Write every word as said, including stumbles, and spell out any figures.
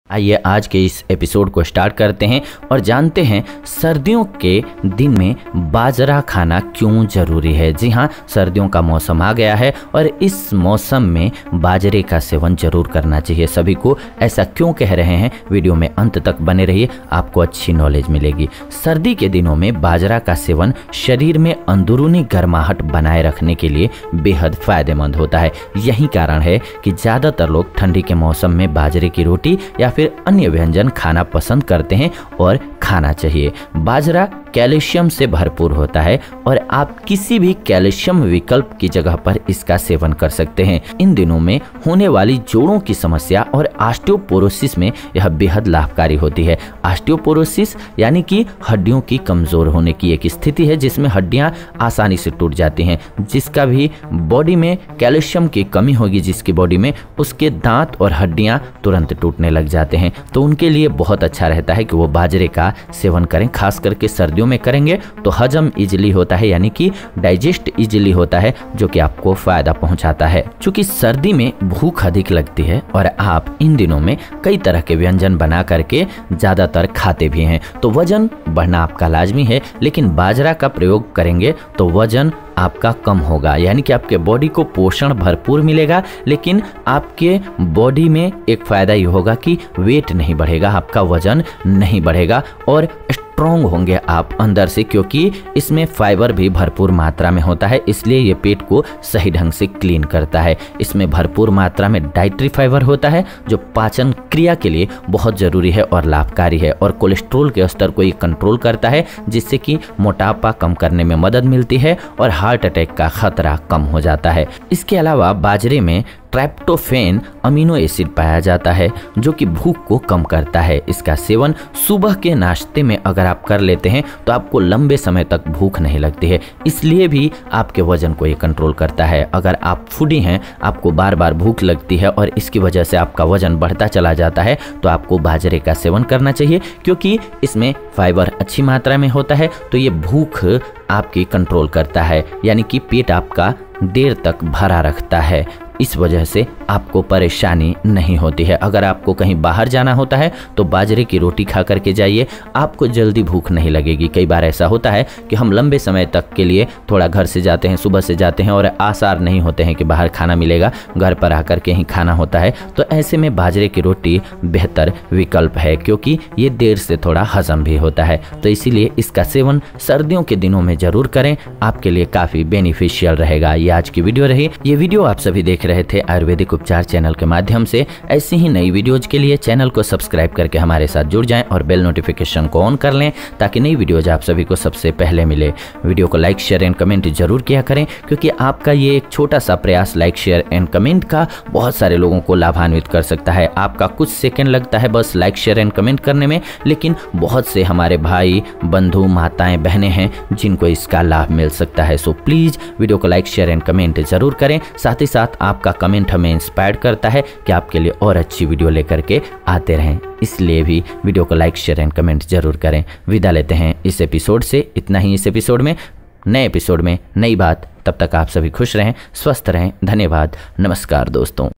आइए आज के इस एपिसोड को स्टार्ट करते हैं और जानते हैं सर्दियों के दिन में बाजरा खाना क्यों ज़रूरी है। जी हाँ, सर्दियों का मौसम आ गया है और इस मौसम में बाजरे का सेवन जरूर करना चाहिए सभी को। ऐसा क्यों कह रहे हैं, वीडियो में अंत तक बने रहिए, आपको अच्छी नॉलेज मिलेगी। सर्दी के दिनों में बाजरा का सेवन शरीर में अंदरूनी गर्माहट बनाए रखने के लिए बेहद फायदेमंद होता है। यही कारण है कि ज़्यादातर लोग ठंडी के मौसम में बाजरे की रोटी या फिर अन्य व्यंजन खाना पसंद करते हैं और खाना चाहिए। बाजरा कैल्शियम से भरपूर होता है और आप किसी भी कैल्शियम विकल्प की जगह पर इसका सेवन कर सकते हैं। इन दिनों में होने वाली जोड़ों की समस्या और ऑस्टियोपोरोसिस में यह बेहद लाभकारी होती है। ऑस्टियोपोरोसिस यानी कि हड्डियों की कमजोर होने की एक स्थिति है जिसमें हड्डियां आसानी से टूट जाती हैं। जिसका भी बॉडी में कैल्शियम की कमी होगी, जिसकी बॉडी में, उसके दांत और हड्डियां तुरंत टूटने लग जाते हैं। तो उनके लिए बहुत अच्छा रहता है कि वो बाजरे का सेवन करें। खास करके सर्दियों में करेंगे तो हजम इजीली होता है, यानी कि डाइजेस्ट इजीली होता है, जो कि आपको फायदा पहुंचाता है। चूंकि सर्दी में भूख अधिक लगती है और आप इन दिनों में कई तरह के व्यंजन बना करके ज्यादातर खाते भी हैं, तो वजन बढ़ना आपका लाजमी है। लेकिन बाजरा का प्रयोग करेंगे तो वजन आपका कम होगा, यानी कि आपके बॉडी को पोषण भरपूर मिलेगा, लेकिन आपके बॉडी में एक फायदा ये होगा कि वेट नहीं बढ़ेगा, आपका वजन नहीं बढ़ेगा और स्ट्रॉन्ग होंगे आप अंदर से, क्योंकि इसमें फाइबर भी भरपूर मात्रा में होता है, इसलिए ये पेट को सही ढंग से क्लीन करता है। इसमें भरपूर मात्रा में डाइटरी फाइबर होता है जो पाचन क्रिया के लिए बहुत जरूरी है और लाभकारी है, और कोलेस्ट्रॉल के स्तर को ये कंट्रोल करता है, जिससे कि मोटापा कम करने में मदद मिलती है और हार्ट अटैक का खतरा कम हो जाता है। इसके अलावा बाजरे में ट्राइप्टोफेन अमीनो एसिड पाया जाता है जो कि भूख को कम करता है। इसका सेवन सुबह के नाश्ते में अगर आप कर लेते हैं तो आपको लंबे समय तक भूख नहीं लगती है, इसलिए भी आपके वजन को ये कंट्रोल करता है। अगर आप फूडी हैं, आपको बार बार भूख लगती है और इसकी वजह से आपका वजन बढ़ता चला जाता है, तो आपको बाजरे का सेवन करना चाहिए, क्योंकि इसमें फाइबर अच्छी मात्रा में होता है। तो ये भूख आपकी कंट्रोल करता है, यानी कि पेट आपका देर तक भरा रखता है। इस वजह से आपको परेशानी नहीं होती है। अगर आपको कहीं बाहर जाना होता है तो बाजरे की रोटी खा करके जाइए, आपको जल्दी भूख नहीं लगेगी। कई बार ऐसा होता है कि हम लंबे समय तक के लिए थोड़ा घर से जाते हैं, सुबह से जाते हैं और आसार नहीं होते हैं कि बाहर खाना मिलेगा, घर पर आकर के ही खाना होता है। तो ऐसे में बाजरे की रोटी बेहतर विकल्प है, क्योंकि ये देर से थोड़ा हजम भी होता है। तो इसीलिए इसका सेवन सर्दियों के दिनों में जरूर करें, आपके लिए काफ़ी बेनिफिशियल रहेगा। ये आज की वीडियो रही। ये वीडियो आप सभी देख रहे थे आयुर्वेदिक उपचार चैनल के माध्यम से। ऐसी ही नई वीडियोज के लिए चैनल को सब्सक्राइब करके हमारे साथ जुड़ जाएं और बेल नोटिफिकेशन को ऑन कर लें, ताकि नई वीडियोज आप सभी को सबसे पहले मिले। वीडियो को लाइक शेयर एंड कमेंट जरूर किया करें, क्योंकि आपका ये एक छोटा सा प्रयास लाइक शेयर एंड कमेंट का बहुत सारे लोगों को लाभान्वित कर सकता है। आपका कुछ सेकंड लगता है बस लाइक शेयर एंड कमेंट करने में, लेकिन बहुत से हमारे भाई बंधु माताएं बहनें हैं जिनको इसका लाभ मिल सकता है। सो प्लीज वीडियो को लाइक शेयर एंड कमेंट जरूर करें। साथ ही साथ आपका कमेंट हमें इंस्पायर करता है कि आपके लिए और अच्छी वीडियो लेकर के आते रहें, इसलिए भी वीडियो को लाइक शेयर एंड कमेंट जरूर करें। विदा लेते हैं इस एपिसोड से, इतना ही इस एपिसोड में। नए एपिसोड में नई बात, तब तक आप सभी खुश रहें, स्वस्थ रहें। धन्यवाद, नमस्कार दोस्तों।